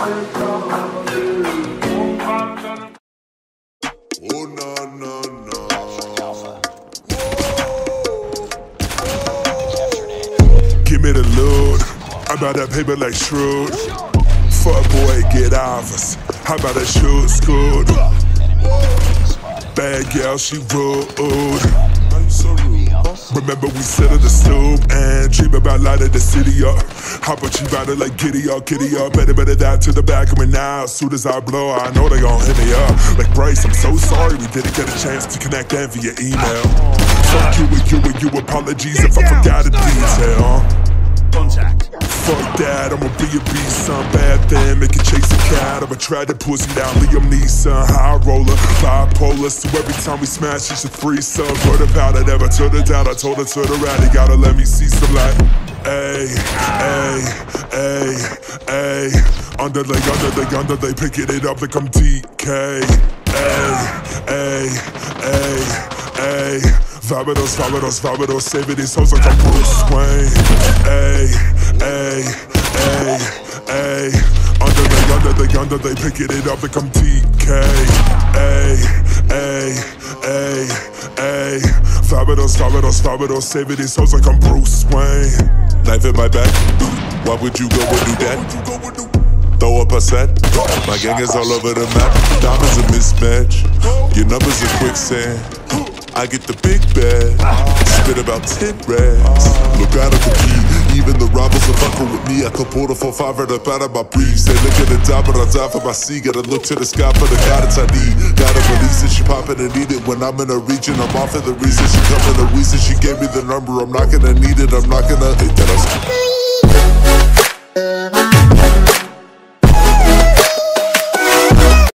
Oh no no no. Give me the loot. I bout that paper like Shrewd. Fuck boy, get off us. How about that shoot school? Bad gal, she rude. Remember we sit at the stoop and dream about lighting the city up. How about you ride it like giddy up, better that to the back of me now. As soon as I blow, I know they gon' hit me up. Like Bryce, I'm so sorry we didn't get a chance to connect and via email. Fuck you and you, apologies if I forgot a detail. Contact. Fuck that, I'ma be a beast, son. Bad thing, make it chase a cat. I'ma try to pussy down Liam Neeson. High roller, bipolar. So every time we smash, she's a threesome. Word about it, never turned it down. I told her to the right, you gotta let me see some light. Ayy, ayy, ayy, ayy. Under they picking it up like I'm DK. Ayy, ayy, ayy, ayy. Vabidos, saving these hoes like I'm Bruce Wayne. Ayy, ayy, ayy, ayy. Under they picking it up like I'm DK. Ayy, ayy, ayy, ayy. Vabidos, saving these hoes like I'm Bruce Wayne. Knife in my back, why would you go and do that? Throw up a set, my gang is all over the map. Diamonds a mismatch, your numbers are quicksand. I get the big bag, spit about 10 racks. Look out at the key, even the robbers are fucking with me. I could pull the 4-5 right up out of my briefs. They look at the top, but I die for my C. Gotta look to the sky for the guidance I need. Gotta release it, she poppin' and need it. When I'm in a region, I'm off for the reason. She coming to reason, she gave me the number. I'm not gonna need it, I'm not